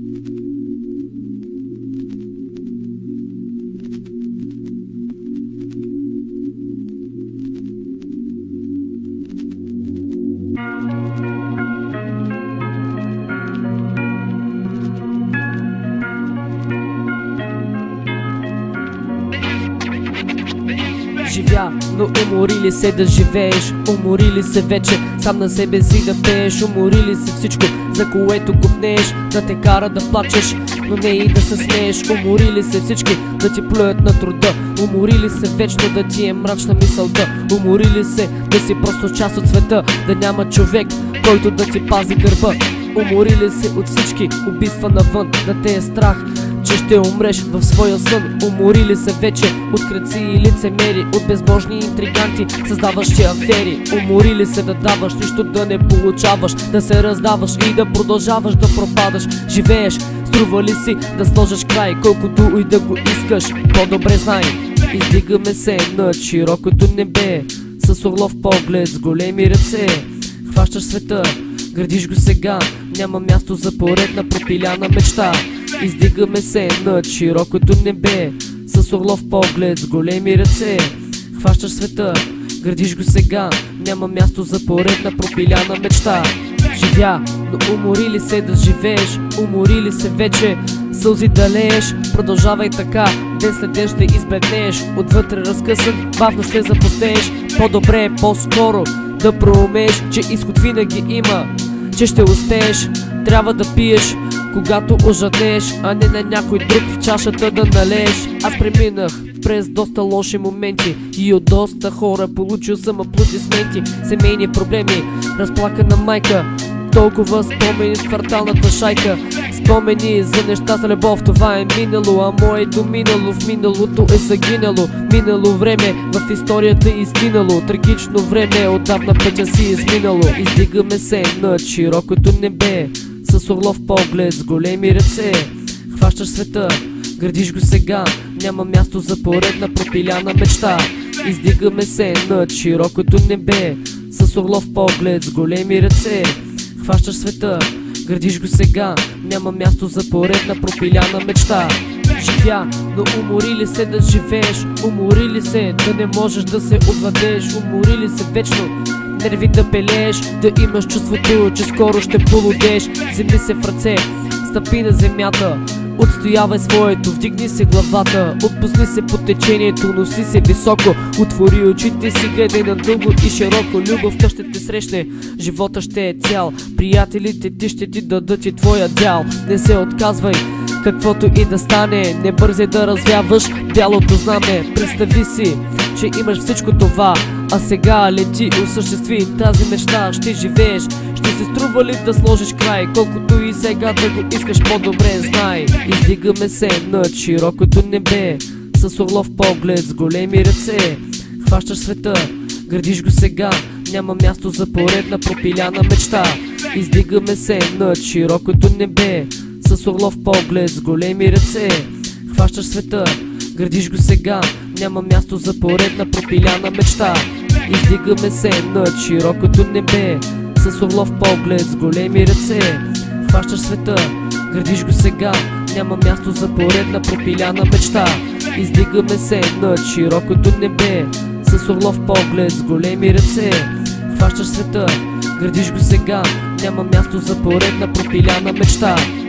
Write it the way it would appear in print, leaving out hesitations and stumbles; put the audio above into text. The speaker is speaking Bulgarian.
Живя, но умори ли се да живееш? Умори ли се вече сам на себе си да пееш? Умори ли се всичко, за което купнееш? Да те кара да плачеш, но не и да се смееш? Умори ли се всички да ти плюят на труда? Умори ли се вечно да ти е мрачна мисълта? Умори ли се да си просто част от света? Да няма човек, който да ти пази гърба? Умори ли се от всички убийства навън? Да те е страх, че ще умреш в своя сън? Умори ли се вече от крадци и лицемери, от безбожни интриганти, създаващи афери? Умори ли се да даваш, нищо да не получаваш, да се раздаваш и да продължаваш да пропадаш? Живееш, струва ли си да сложиш край, колкото и да го искаш? По-добре знай, издигаме се над широкото небе, с орлов поглед, с големи ръце. Хващаш света, градиш го сега, няма място за поредна пропиляна мечта. Издигаме се над широкото небе, с орлов поглед, с големи ръце. Хващаш света, градиш го сега, няма място за поредна пропиляна мечта. Живя, но умори ли се да живееш? Умори ли се вече сълзи да лееш? Продължавай така, ден след ден ще избледнееш, отвътре разкъсан, бавно ще запустееш. По-добре е по-скоро да проумееш, че изход винаги има, че ще успееш. Трябва да пиеш, когато ожаднееш, а не на някой друг в чашата да налееш. Аз преминах през доста лоши моменти и от доста хора получил съм аплодисменти. Семейни проблеми, разплакана майка, толкова спомени с кварталната шайка. Спомени за неща за любов, това е минало, а моето минало в миналото е загинало. Минало време в историята изтинало, трагично време отдавна пътя си изминало. Издигаме се над широкото небе, с орлов поглед, с големи ръце. Хващаш света, градиш го сега, няма място за поредна пропиляна мечта. Издигаме се над широкото небе, с орлов поглед, с големи ръце. Хващаш света, градиш го сега, няма място за поредна пропиляна мечта. Живя, но умори ли се да живееш? Умори ли се да не можеш да се отвладееш? Умори ли се вечно нерви да пелееш, да имаш чувството, че скоро ще полудееш? Вземи се в ръце, стъпи на земята, отстоявай своето, вдигни се главата, отпусни се по течението, носи се високо, отвори очите си, гледай надълго и широко. Любовта ще те срещне, живота ще е цял, приятелите ти ще ти дадат и твоя дял. Не се отказвай, каквото и да стане, не бързай да развяваш бялото знаме. Представи си, че имаш всичко това, а сега лети, осъществи тази мечта. Ще живееш, ще се струва ли да сложиш край, колкото и сега да го искаш, по-добре знай. Издигаме се над широкото небе, с орлов поглед, с големи ръце. Хващаш света, градиш го сега, няма място за поредна пропиляна мечта. Издигаме се над широкото небе, с орлов поглед, с големи ръце. Хващаш света, градиш го сега, няма място за поредна пропиляна мечта. Издигаме се над широкото небе, с орлов поглед, с големи ръце. Хващаш света, градиш го сега, няма място за поредна пропиляна мечта. Издигаме се над широкото небе, с орлов поглед, с големи ръце. Хващаш света, градиш го сега, няма място за поредна пропиляна мечта.